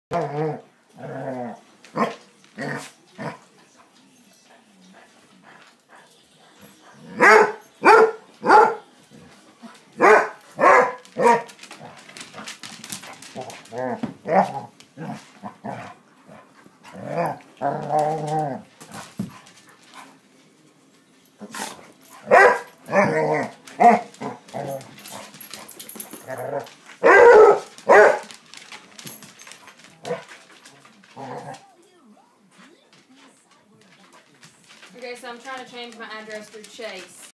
Okay, so I'm trying to change my address through Chase.